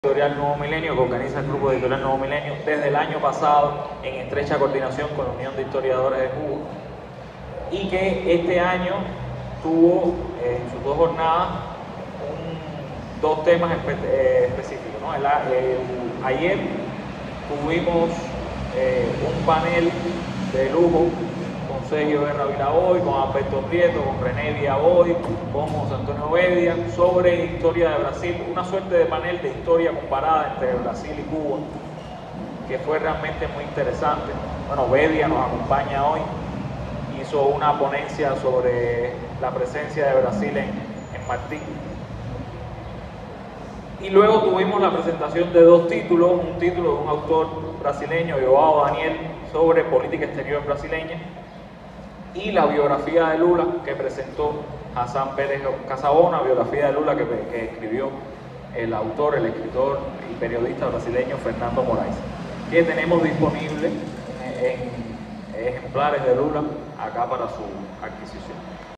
Editorial Nuevo Milenio, que organiza el Grupo Editorial Nuevo Milenio desde el año pasado en estrecha coordinación con la Unión de Historiadores de Cuba, y que este año tuvo en sus dos jornadas dos temas específicos, ¿no? Ayer tuvimos un panel de lujo con Sergio Guerra Vilaboy, con Alberto Prieto, con René Villaboy, con José Antonio Bedia, sobre historia de Brasil, una suerte de panel de historia comparada entre Brasil y Cuba, que fue realmente muy interesante. Bueno, Bedia nos acompaña hoy, hizo una ponencia sobre la presencia de Brasil en Martín. Y luego tuvimos la presentación de dos títulos, un título de un autor brasileño, Joao Daniel, sobre política exterior brasileña, y la biografía de Lula que presentó Hassan Pérez Casabona, biografía de Lula que escribió el autor, el escritor y periodista brasileño Fernando Moraes, que tenemos disponible en ejemplares de Lula acá para su adquisición.